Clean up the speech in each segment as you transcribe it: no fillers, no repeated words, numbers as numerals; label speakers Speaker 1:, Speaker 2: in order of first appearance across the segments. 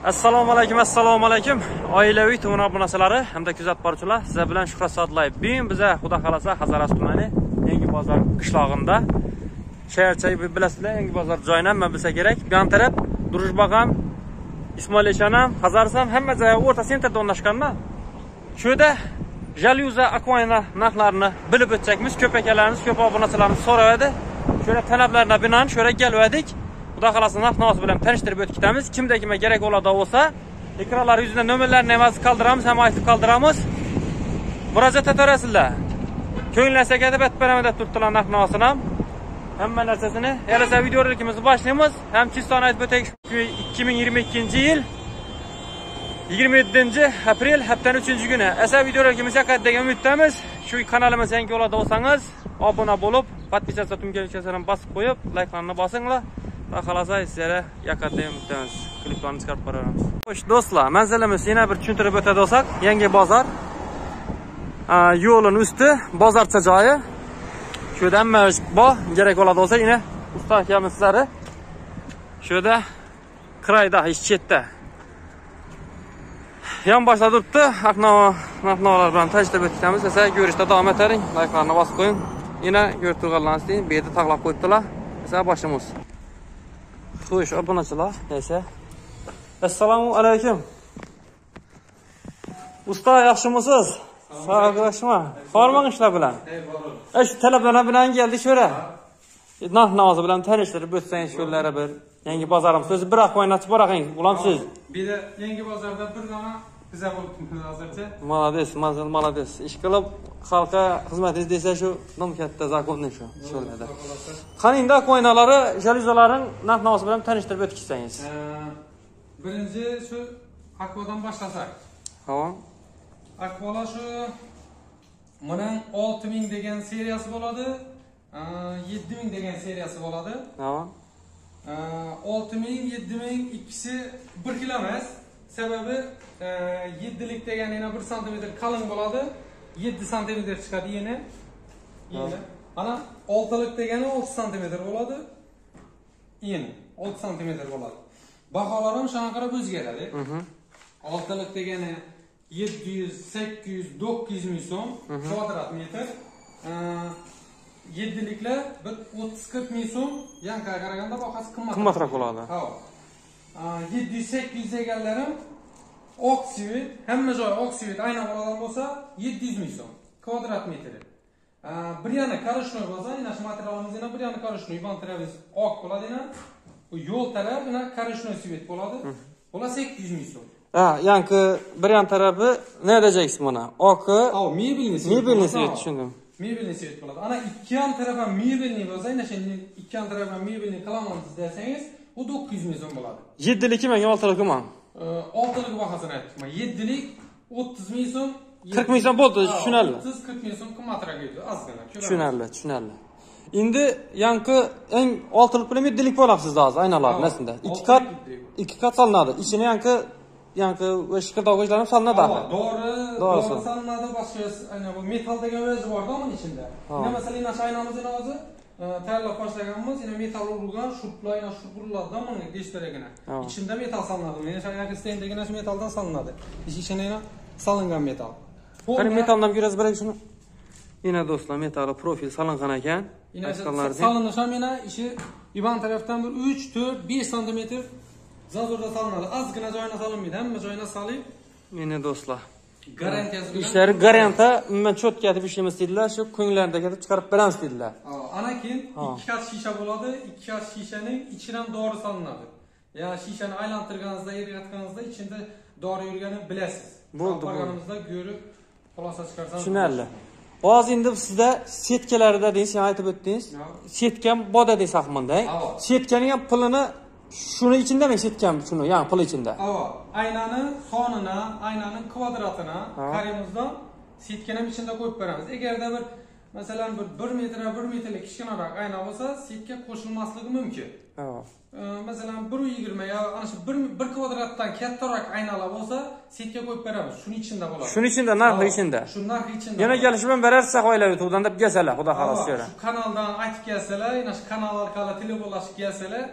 Speaker 1: Assalomu alaykum. Oilaviy tuman obunachilari hamda kuzatib boruvchilar, sizlar bilan Shuhrat Sodillayev. Bugun biza Xudo xolasa Hazaras tumani Yangi bozor qishlog'ida shaharcha bilasizlar, Yangi bozor joyidan men bilsa kerak. Bu ham taraf Durujbag'am, Ismoilxonam, Hazaras ham hamma joy o'rta sentrda o'rnashganmi? Shu yerda Jalyuza Aquina narxlarini bilib o'tchakmiz. Ko'p akalarimiz, ko'p obunachilarimiz so'raydi. Shuna talablarga binoan shura keldik. Xudo xolasa narx-navoz bilan tanishtirib o'tib ketamiz. Kimda kimga kerak bo'ladi bo'lsa, ekranlar yuzida nomerlarni emas qoldiramiz, ham aytib qoldiramiz. Murojaat etarasizlar. Ko'ngillansa ketib aytib deb turibdilar narx-navosini ham. Hamma narsasini yarasa videorolikimizni boshlaymiz. Ham chistona aytib o'taylik. 2022-yil 27-aprel haftaning 3-kuni. Esa videorolikimiz yaqinda umiddamiz. Shu kanalimiz yangi bo'ladi bo'lsangiz, obuna bo'lib, podpisatsiya tugmachasini bosib qo'yib, like'larni bosinglar. Va xalosa sizlarga yaqinda umiddamiz. Kliplarni chiqarib boramiz. Xo'sh, do'stlar, manzilimiz yana bir tushuntirib o'tadi bo'lsak, Yangi bozor. Yo'lning usti, bozorcha joyi. Shu yerda hamma bor, kerak bo'ladi bo'lsa, yana usta akamizlari shu yerda kirayda, hech chetda. Yan boshda turibdi. Narx-navolar bilan tanishtirib o'tamiz. Esa ko'rishda davom etaring. Like'larni bosib qo'ying. Yana ko'rib turganlaringiz deyin. Bu yerda taqlab qo'yibdilar. Esa boshlaymiz. Xo'sh, obunachilar, neyse. Assalomu alaykum. Usta, yaxshimisiz? Sog'lashma. Farmon ishlar bilan. Shu talablarga bilan keldik shura. Narx-navoz bilan tanishtirib o'tsangiz shularga bir Yangi bozorimiz so'zi bir aqoynatib boraqing. Ulam siz.
Speaker 2: Bir de Yangi bozorda bir dona bize bo'libdi hozircha.
Speaker 1: Молодец. Ish qilib xalqqa xizmat desa shu nom katta zakonni shu. Sho'larda. Qaningda aqoynalari, jalyuzalaring narx-navoz bilan tanishtirib o'tkisangiz.
Speaker 2: Birinchi shu Akvadan boshlasak.
Speaker 1: Tamam.
Speaker 2: Akvala shu buning 6000 degan seriyasi bo'ladi. 7000 degan seriyasi bo'ladi.
Speaker 1: Tamam.
Speaker 2: 6000, 7000 ikkisi 1 kilo emas. Sababi 7lik degan yana 1 sm qalin bo'ladi. 7 sm chiqadi yana. Ana 6lik degani 6 sm bo'ladi. Yana 6 sm bo'ladi. Baholar ham shunga qarab o'zgaradi. 6lik degani 700, 800, 900 ming so'm kvadrat metr. 7'liklar bir 30-40 ming so'm, yankaga qaraganda bahasi qimmatroq
Speaker 1: bo'ladi.
Speaker 2: Ha. 700-800 deganlarim oksivid, hamma joy oksivid aynan bo'ladigan bo'lsa 700 ming so'm kvadrat metri. Bir yana karishnoy bo'lsa, yana shu materialimiz yana bir yana karishnoy, bantravis oq bo'ladi yana. Bu yo'l taraf yana karishnoy svet bo'ladi. Bular 800 ming so'm.
Speaker 1: Yanki bir yan tarafi ne edeceksiniz buna? Oqi, mebelni svet tushundim.
Speaker 2: Mebelni svet bo'ladi. Ana ikki ham tarafdan mebelni bo'lsa, ana shunday ikki ham tarafdan mebelni qilamiz desangiz, u 900 ming so'm bo'ladi.
Speaker 1: 7'lik mi, 6'lik mi?
Speaker 2: 6'lik bahosini aytdim. 7'lik 30 ming so'm,
Speaker 1: 40 ming so'm bo'ldi, tushunarli.
Speaker 2: 30-40 ming so'm qimmatroq edi, ozgina.
Speaker 1: Tushunarli. Endi yanki eng 6'lik bilan 7'lik bo'lasiz hozir aynalar nasında. İki kat salınadi. İçine yanki shiqirdoqlar salinadi.
Speaker 2: Doğru salinadi, boshqa ayna bu metal degan o'zi bor-da uning ichida. Mana masalan, ana aynamizning hozir tayyorlab boshlaganmiz, yana metal urilgan, shurtlayna shurtullarda mana deshtaragina. İçinde metal salinadi. Mana shu yoqda stendagina shu metaldan salinadi. İçine salingan metal.
Speaker 1: Qani metaldan biraz birak shuni. Yine do'stlar, metali profil salingan ekan.
Speaker 2: Salinish ham yana ishi Ivan tarafdan bir 3, 4, 5 sm zazurda salinadi. Ozgina joyina salinmaydi, hamma joyina salib.
Speaker 1: Meni do'stlar.
Speaker 2: Garantiyasi bilan.
Speaker 1: Ishlari garantiya, umuman cho'tka etib ishlaymiz dedilar, shu ko'ngillarida ketib chiqarib beramiz dedilar.
Speaker 2: Ana keyin 2 kat shisha bo'ladi, 2 kat shishaning ichidan dori salinadi. Ya'ni shishani aylantirganingizda, eritganingizda ichida dori yurganini bilasiz.
Speaker 1: Bo'ldi.
Speaker 2: Programimizda ko'rib xulosa chiqarsangiz.
Speaker 1: Tushunarli. Hozir endi sizda setkalarida deysiz, aytib o'tdingiz. Setkam boda deysiz ahmanda. Setkaning ham pulini shuni ichindami setkam shuni, ya'ni pul ichida.
Speaker 2: Aynaning sonini, aynaning kvadratini qarimizdan setkaning ichida qo'yib beramiz. Agarda bir masalan bir 1 metrlik kichkinaroq ayna bo'lsa, setka qo'shilmasligi mumkin. Masalan 1.20 yo ana shu 1 kvadratdan kattaroq aynalar bo'lsa, setka qo'yib beramiz. Shuning ichida bo'ladi.
Speaker 1: Shuning ichida, narxi ichida.
Speaker 2: Shu narxi ichida.
Speaker 1: Yana kelishib bilan berarsiz oilaviy turdan deb kelsalar, xudo xolasa.
Speaker 2: Shu kanaldan aytib kelsalar, yana shu kanal orqali telefonlashib kelsalar,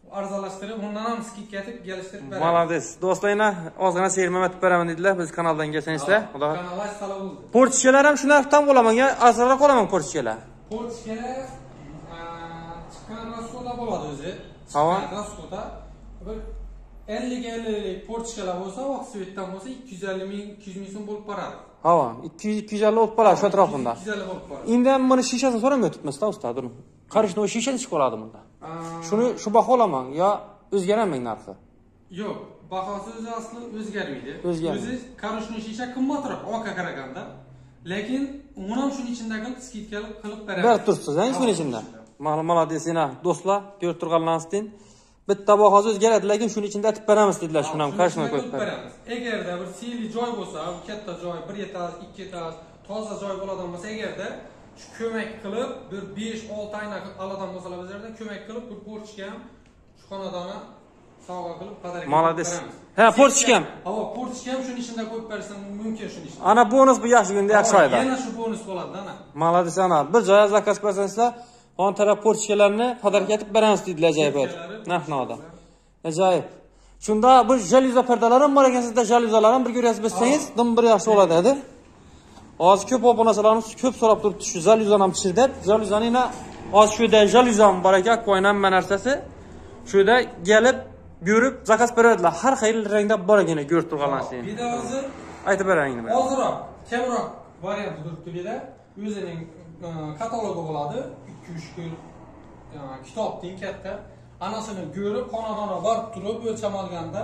Speaker 2: arzonlashtirib, undan ham skidka etib kelishtirib beramiz.
Speaker 1: Malades. Do'stlar, yana ozgina serma etib beraman dedilar. Biz kanaldan kelsaysizlar. Xudo.
Speaker 2: Kanal sala bo'ldi.
Speaker 1: Portishkalar ham shunday ham qolaman. Asrarroq qolaman portishkalar.
Speaker 2: Portishkalar chiqqan rasxoda bo'ladi o'zi.
Speaker 1: Havo.
Speaker 2: Rasxoda bir 50 portishkalar bo'lsa, oqsvetdan bo'lsa 250 ming, 200 ming so'm bo'lib boradi.
Speaker 1: Havo, 250 o'tib qoladi shu atrofida.
Speaker 2: 250 bo'lib boradi.
Speaker 1: Endi ham buni shishasini so'ramay o'tibmiz-da, usta, durun. Qarishni o shisha chiqib qoladi bunda. Shuni shu baho olaman yo o'zgarmaydi narxi.
Speaker 2: Yo'q, bahosi o'zi asli o'zgarmaydi.
Speaker 1: O'zi
Speaker 2: qarishni shisha qimmatroq oqa qaraganda. Lekin uni ham shuning ichindagi skidkalik qilib beradi.
Speaker 1: Berib turibsiz, shuning ichida. Malades, yana do'stlar, ko'rib turganlaringizdan bitta bahosi o'zgaradi, lekin shuning ichida aytib beramiz dedilar, shuni ham qarishni qo'yib beramiz.
Speaker 2: Agarda bir siyli joy bo'lsa, katta joy, 1 etaj, 2 etaj, toza joy bo'ladigan bo'lsa, agarda shu ko'mak qilib bir 5-6 oyna aladan bo'lsalar bizlardan ko'mak qilib bir portishka ham shu xonadonni sovg'a qilib qadar
Speaker 1: Malades. Ha, portishka ham.
Speaker 2: Ha, portishka ham shuning ichida qo'yib bersam mumkin shuning ichida.
Speaker 1: Ana bonus bu yaxshi kunda yaxshi oyda.
Speaker 2: Yana shu bonus bo'ladi, ana.
Speaker 1: Malades, ana. Bir joyga zakaz qilsangizlar, on taraf portishkalarni qadarga etib beramiz dedilar, ajoyib. Narxnoda. Ajoyib. Shunda bu jalyuza pardalar ham bor ekan, sizda jalyuzalar ham bir ko'rasiz bilsangiz, dim bir yaxshi bo'ladi edi. Hozir ko'p obunachilarimiz ko'p so'rab turibdi, shu jalyuzani ham pishir deb. Jalyuzani yana hozir shu yerda jalyuzam bor ekan, qo'ynan narsasi. Shu yerda kelib, ko'rib, zakaz beradilar. Har xil rangda bor ekan, ko'rib turganlaringiz.
Speaker 2: Bir de hozir
Speaker 1: aytib bering nima.
Speaker 2: Ozroq, kamroq varianti turibdi bu yerda. O'zining katalogi bo'ladi. 2-3 kun kitobning katta. Anasini ko'rib, xonadonga borib turib, o'lcham olganda,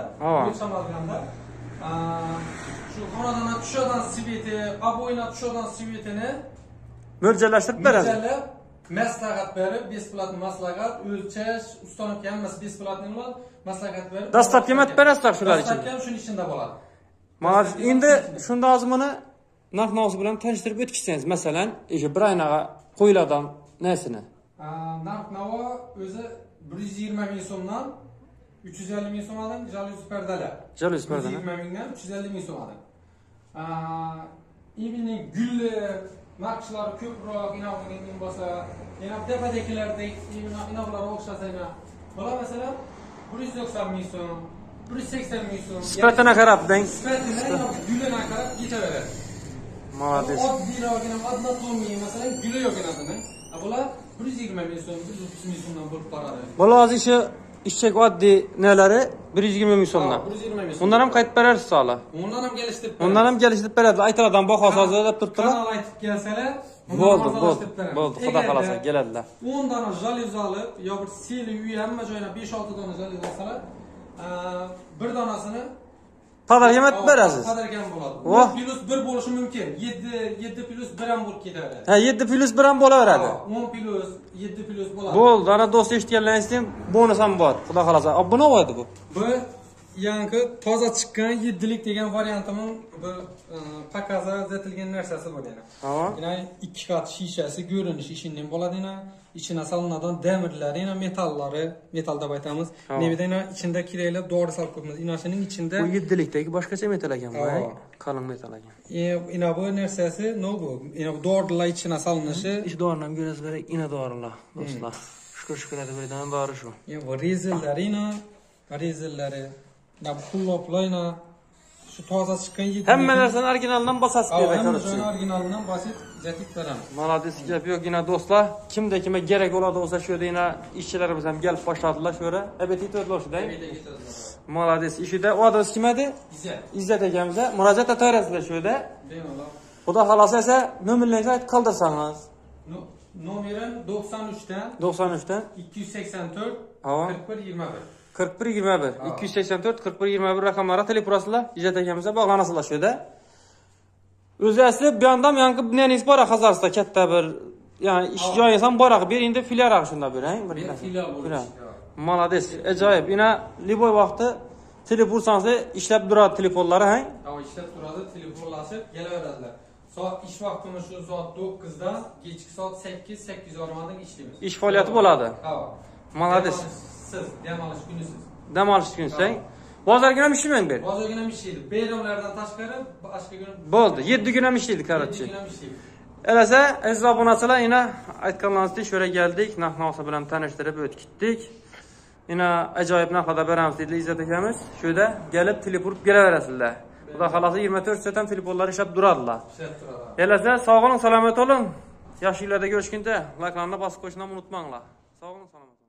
Speaker 2: shu xonadonga tushadan sveti, aboyna tushadan svetini
Speaker 1: mo'ljallashtirib beradi.
Speaker 2: Mo'ljallab, maslahat berib, besplatni maslahat, o'lchash, ustanobga hammasi besplatni bo'ladi, maslahat berib.
Speaker 1: Dastlabki mat berasizlar shular uchun.
Speaker 2: Dastlabki ham shuning ichida bo'ladi.
Speaker 1: Mana endi shunda hozir buni narx-navosi bilan tanishtirib o'tkizsangiz, masalan, bir aynaga qo'yiladigan narsani.
Speaker 2: Narx-navo o'zi 120 ming so'mdan 350 ming so'mdan jalyuz pardalar.
Speaker 1: Jalyuz pardalar.
Speaker 2: 120 mingdan 350 ming so'mdan. Evining gulli naqshlari ko'proq inavning bo'lsa, yana tepadagilardek inavlar o'xshasayna. Bular masalan 190 ming so'm, 180 ming so'm.
Speaker 1: Sifatini qarab deng.
Speaker 2: Sifatini gullini qarab ketaveradi.
Speaker 1: Malades.
Speaker 2: Oddiyroqgina odnotomniy masalan guli yo'q endi. Bular 120 ming so'm, 130 ming so'mdan bo'lib boradi.
Speaker 1: Bular hozir shu ishchak oddiy nelari 120 ming so'mdan.
Speaker 2: 120 ming so'm.
Speaker 1: Undan ham qaytib berarsiz hali.
Speaker 2: Undan ham kelishtirib beradi.
Speaker 1: Undan ham kelishtirib beradi. Aytadigan bahosi hozir deb turibdilar.
Speaker 2: Kanal aytib kelsalar,
Speaker 1: Bo'ldi, xudo xolasa keladilar.
Speaker 2: 10 dona jalyuz olib, yo bir seli uy hamma joyina 5-6 dona jalyuz olsalar, bir donasini
Speaker 1: qadarga aytib berasiz.
Speaker 2: Qadarga ham bo'ladi. 10 plus 1 bo'lishi mumkin. 7 plus 1 ham bo'lib ketadi.
Speaker 1: Ha, 7 plus 1 ham bo'laveradi.
Speaker 2: 10 plus 7 plus bo'ladi.
Speaker 1: Bo'ldi, ana do'st eshitganlaringizdek, bonus ham bor. Xudo xolasa. Buni oladi bu.
Speaker 2: Bu yangi toza chiqqan 7lik degan variantining bu pakaza etilgan narsasi bor yana. Ya'ni 2 qat shishasi ko'rinish ishining bo'ladi yana. İçine salınadigan demirlari, yana metallari, metal deb aytamiz. Nevida yana ichida kerakli dori solib qo'yamiz. Inashining ichida
Speaker 1: bu 7likdagi boshqacha metal ekan bu, qalin metal ekan.
Speaker 2: Ina bu narsasi no bu. Ina bu dorilar ichine salinishi.
Speaker 1: Ish dorini ham ko'rasizlar, ina dorilar, do'stlar. Shukr deb aytaman, dori shu.
Speaker 2: Bu rezillari, bu qulloplayna shu toza chiqqan 7.
Speaker 1: Hamma narsani originalidan bosasiz deb aytamiz.
Speaker 2: Hamma originalidan bosib jatib beramiz.
Speaker 1: Malades gap yo'q, yana do'stlar, kimda kimga kerak bo'ladi bo'lsa shu yerda yana ishchilarimiz ham kelib boshladilar shu yerda. Appetit o'tloshida. Malades, ishida adres kim edi? Izzat akamiz. Murojaat etaverasizlar shu yerda.
Speaker 2: Bemalol.
Speaker 1: Xudo xolasa esa nomerlaringizni aytib qoldirsangiz.
Speaker 2: Nomerim 93dan 284 4121.
Speaker 1: 4121 284 4121 raqamlari telefonlasizlar, Izzat akamizga bog'lanasizlar shu yerda. O'zi asli bu yoqda yangi binoningiz bor, Qozog'istonda katta bir, ya'ni ish joyingiz ham bor, bir endi filial shunda berang, bir
Speaker 2: filial bo'lishi.
Speaker 1: Malades, ajoyib. Yana liboy vaqti telefon ursangiz ishlab turadi telefonlari, ha?
Speaker 2: Ha, ishlab turadi, telefonlashib kelaveradilar. Soat ish vaqtimiz shu soat 9 dan kechki soat 8:30 ishlaymiz. Ish
Speaker 1: faoliyati bo'ladi.
Speaker 2: Ha.
Speaker 1: Malades.
Speaker 2: Siz dam olish kunisiz.
Speaker 1: Dam olish kunisiz. Bozorga ham ishlayman ber.
Speaker 2: Bozorga ham ishlaydi. Bayramlardan tashqari boshqa kun
Speaker 1: bo'ldi. 7 kun ham ishlaydi, qarorchi.
Speaker 2: 7 kun ham ishlaydi.
Speaker 1: Elasa, aziz obunachilar, yana aytganlaringizdek, shura keldik, narx-navosi bilan tanishtirib o'tdik. Yine acayip narxlarda beramiz deydi İzzət akamiz. Şöyle gelip telefon geleverəsizlər. Xuda xalası 24 saatdan telefonlar işlep durarlar. Eləsə sağ olun, salamet olun. Yaxşı illərdə görüşkündə like'larına basıb qoşundan unutmayınlar. Sağ olun, salamet olun.